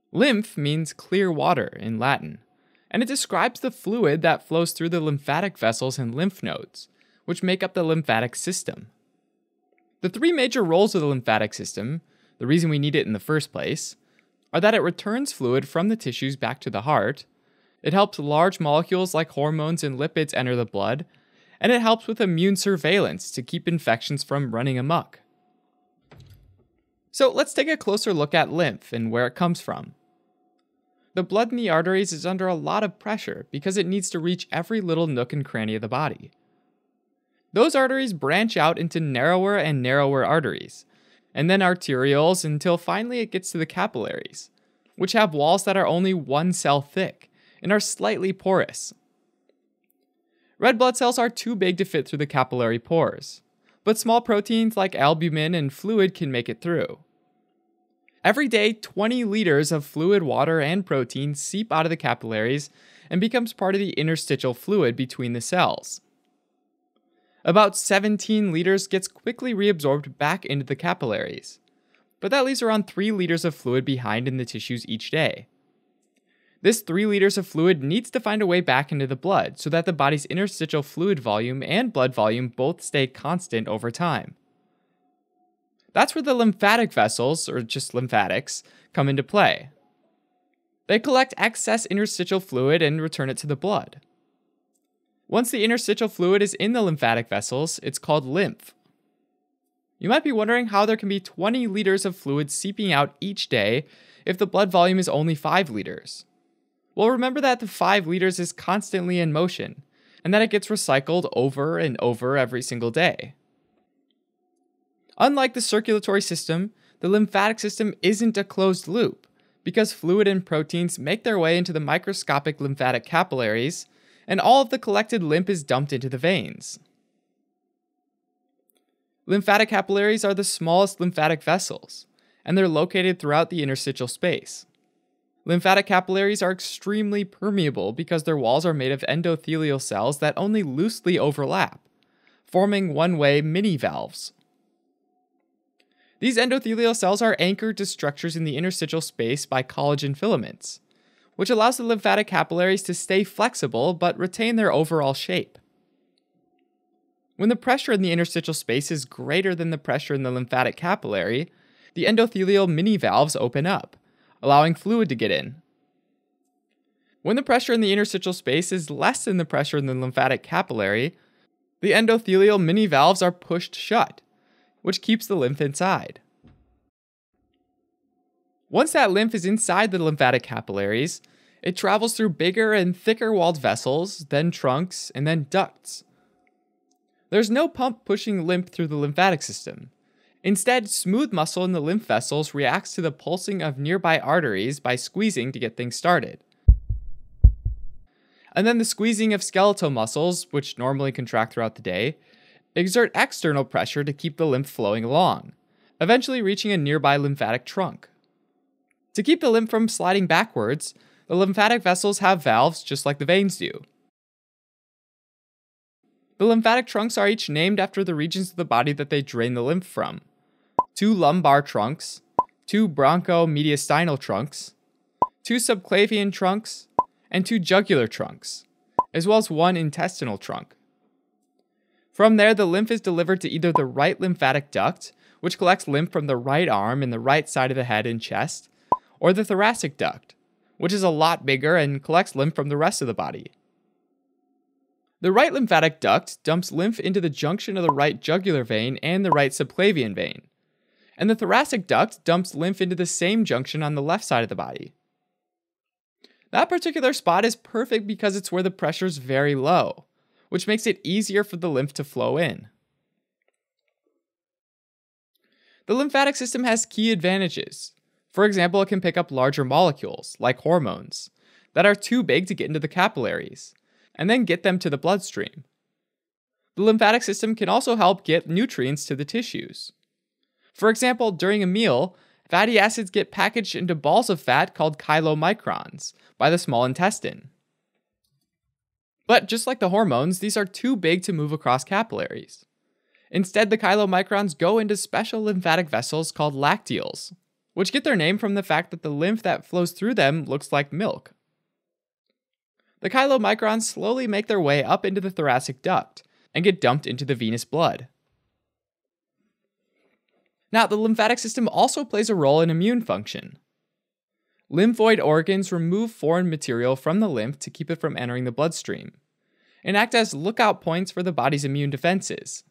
Lymph means clear water in Latin, and it describes the fluid that flows through the lymphatic vessels and lymph nodes, which make up the lymphatic system. The three major roles of the lymphatic system, the reason we need it in the first place, are that it returns fluid from the tissues back to the heart, it helps large molecules like hormones and lipids enter the blood, and it helps with immune surveillance to keep infections from running amok. So let's take a closer look at lymph and where it comes from. The blood in the arteries is under a lot of pressure because it needs to reach every little nook and cranny of the body. Those arteries branch out into narrower and narrower arteries, and then arterioles until finally it gets to the capillaries, which have walls that are only 1 cell thick and are slightly porous. Red blood cells are too big to fit through the capillary pores, but small proteins like albumin and fluid can make it through. Every day, 20 liters of fluid, water, and protein seep out of the capillaries and becomes part of the interstitial fluid between the cells. About 17 liters gets quickly reabsorbed back into the capillaries, but that leaves around 3 liters of fluid behind in the tissues each day. This 3 liters of fluid needs to find a way back into the blood so that the body's interstitial fluid volume and blood volume both stay constant over time. That's where the lymphatic vessels, or just lymphatics, come into play. They collect excess interstitial fluid and return it to the blood. Once the interstitial fluid is in the lymphatic vessels, it's called lymph. You might be wondering how there can be 20 liters of fluid seeping out each day if the blood volume is only 5 liters. Well, remember that the 5 liters is constantly in motion, and that it gets recycled over and over every single day. Unlike the circulatory system, the lymphatic system isn't a closed loop, because fluid and proteins make their way into the microscopic lymphatic capillaries, and all of the collected lymph is dumped into the veins. Lymphatic capillaries are the smallest lymphatic vessels, and they're located throughout the interstitial space. Lymphatic capillaries are extremely permeable because their walls are made of endothelial cells that only loosely overlap, forming one-way mini-valves. These endothelial cells are anchored to structures in the interstitial space by collagen filaments, which allows the lymphatic capillaries to stay flexible but retain their overall shape. When the pressure in the interstitial space is greater than the pressure in the lymphatic capillary, the endothelial mini-valves open up, allowing fluid to get in. When the pressure in the interstitial space is less than the pressure in the lymphatic capillary, the endothelial mini-valves are pushed shut, which keeps the lymph inside. Once that lymph is inside the lymphatic capillaries, it travels through bigger and thicker walled vessels, then trunks, and then ducts. There's no pump pushing lymph through the lymphatic system. Instead, smooth muscle in the lymph vessels reacts to the pulsing of nearby arteries by squeezing to get things started. And then the squeezing of skeletal muscles, which normally contract throughout the day, exert external pressure to keep the lymph flowing along, eventually reaching a nearby lymphatic trunk. To keep the lymph from sliding backwards, the lymphatic vessels have valves just like the veins do. The lymphatic trunks are each named after the regions of the body that they drain the lymph from. 2 lumbar trunks, 2 bronchomediastinal trunks, 2 subclavian trunks, and 2 jugular trunks, as well as 1 intestinal trunk. From there, the lymph is delivered to either the right lymphatic duct, which collects lymph from the right arm and the right side of the head and chest, or the thoracic duct, which is a lot bigger and collects lymph from the rest of the body. The right lymphatic duct dumps lymph into the junction of the right jugular vein and the right subclavian vein, and the thoracic duct dumps lymph into the same junction on the left side of the body. That particular spot is perfect because it's where the pressure is very low, which makes it easier for the lymph to flow in. The lymphatic system has key advantages. For example, it can pick up larger molecules, like hormones, that are too big to get into the capillaries, and then get them to the bloodstream. The lymphatic system can also help get nutrients to the tissues. For example, during a meal, fatty acids get packaged into balls of fat called chylomicrons by the small intestine. But just like the hormones, these are too big to move across capillaries. Instead, the chylomicrons go into special lymphatic vessels called lacteals, which get their name from the fact that the lymph that flows through them looks like milk. The chylomicrons slowly make their way up into the thoracic duct and get dumped into the venous blood. Now, the lymphatic system also plays a role in immune function. Lymphoid organs remove foreign material from the lymph to keep it from entering the bloodstream, and act as lookout points for the body's immune defenses.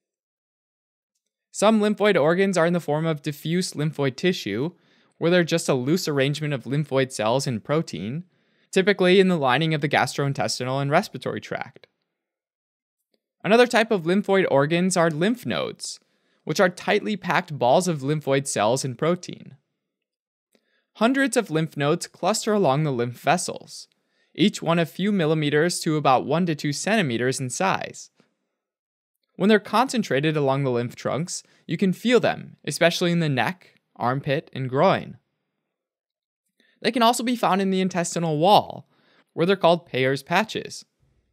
Some lymphoid organs are in the form of diffuse lymphoid tissue, where they're just a loose arrangement of lymphoid cells and protein, typically in the lining of the gastrointestinal and respiratory tract. Another type of lymphoid organs are lymph nodes, which are tightly packed balls of lymphoid cells and protein. Hundreds of lymph nodes cluster along the lymph vessels, each one a few millimeters to about 1 to 2 centimeters in size. When they're concentrated along the lymph trunks, you can feel them, especially in the neck, armpit, and groin. They can also be found in the intestinal wall, where they're called Peyer's patches.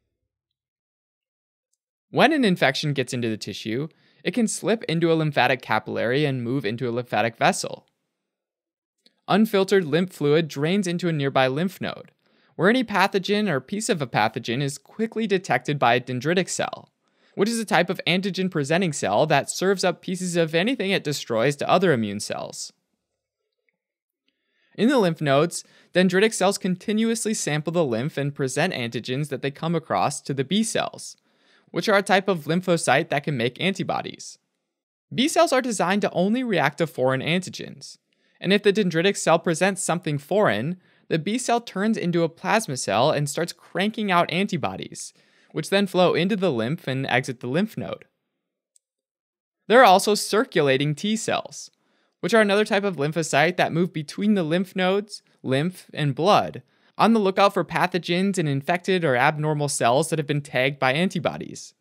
When an infection gets into the tissue, it can slip into a lymphatic capillary and move into a lymphatic vessel. Unfiltered lymph fluid drains into a nearby lymph node, where any pathogen or piece of a pathogen is quickly detected by a dendritic cell, which is a type of antigen-presenting cell that serves up pieces of anything it destroys to other immune cells. In the lymph nodes, dendritic cells continuously sample the lymph and present antigens that they come across to the B cells, which are a type of lymphocyte that can make antibodies. B cells are designed to only react to foreign antigens, and if the dendritic cell presents something foreign, the B cell turns into a plasma cell and starts cranking out antibodies, which then flow into the lymph and exit the lymph node. There are also circulating T cells, which are another type of lymphocyte that move between the lymph nodes, lymph, and blood, on the lookout for pathogens and infected or abnormal cells that have been tagged by antibodies.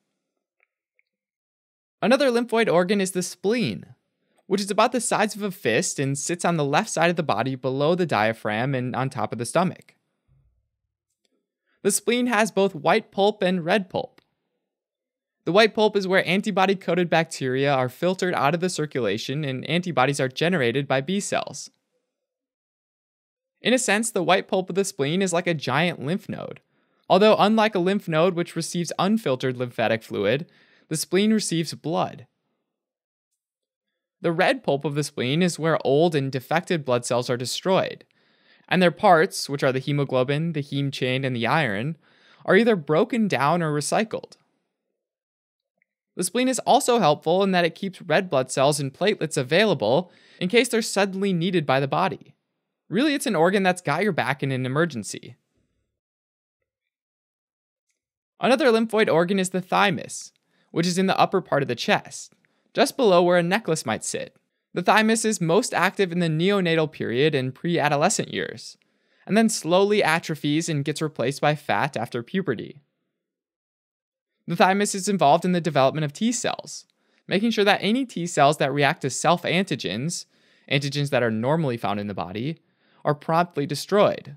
Another lymphoid organ is the spleen, which is about the size of a fist and sits on the left side of the body below the diaphragm and on top of the stomach. The spleen has both white pulp and red pulp. The white pulp is where antibody-coated bacteria are filtered out of the circulation and antibodies are generated by B cells. In a sense, the white pulp of the spleen is like a giant lymph node, although unlike a lymph node which receives unfiltered lymphatic fluid, the spleen receives blood. The red pulp of the spleen is where old and defected blood cells are destroyed, and their parts, which are the hemoglobin, the heme chain, and the iron, are either broken down or recycled. The spleen is also helpful in that it keeps red blood cells and platelets available in case they're suddenly needed by the body. Really, it's an organ that's got your back in an emergency. Another lymphoid organ is the thymus, which is in the upper part of the chest, just below where a necklace might sit. The thymus is most active in the neonatal period and pre-adolescent years, and then slowly atrophies and gets replaced by fat after puberty. The thymus is involved in the development of T cells, making sure that any T cells that react to self-antigens, antigens that are normally found in the body, are promptly destroyed.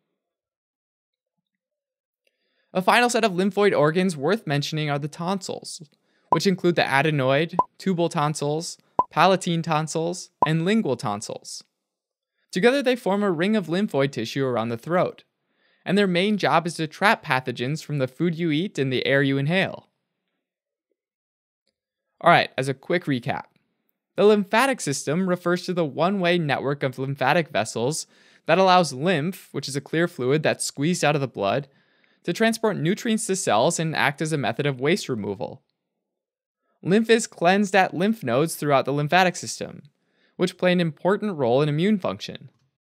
A final set of lymphoid organs worth mentioning are the tonsils, which include the adenoid, tubal tonsils, palatine tonsils, and lingual tonsils. Together they form a ring of lymphoid tissue around the throat, and their main job is to trap pathogens from the food you eat and the air you inhale. Alright, as a quick recap. The lymphatic system refers to the one-way network of lymphatic vessels that allows lymph, which is a clear fluid that's squeezed out of the blood, to transport nutrients to cells and act as a method of waste removal. Lymph is cleansed at lymph nodes throughout the lymphatic system, which play an important role in immune function.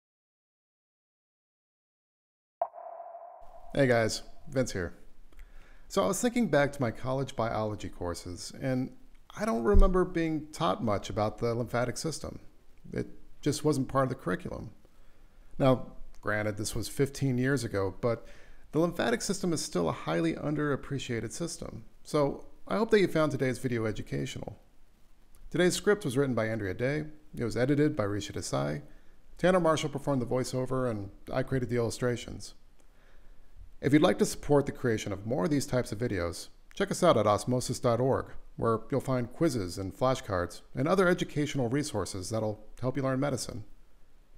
Hey guys, Vince here. So I was thinking back to my college biology courses, and I don't remember being taught much about the lymphatic system. It just wasn't part of the curriculum. Now, granted, this was 15 years ago, but the lymphatic system is still a highly underappreciated system. So I hope that you found today's video educational. Today's script was written by Andrea Day. It was edited by Risha Desai. Tanner Marshall performed the voiceover, and I created the illustrations. If you'd like to support the creation of more of these types of videos, check us out at osmosis.org, where you'll find quizzes and flashcards and other educational resources that'll help you learn medicine.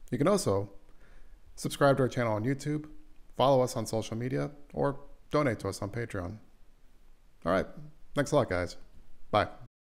You can also subscribe to our channel on YouTube, follow us on social media, or donate to us on Patreon. All right. Thanks a lot, guys. Bye.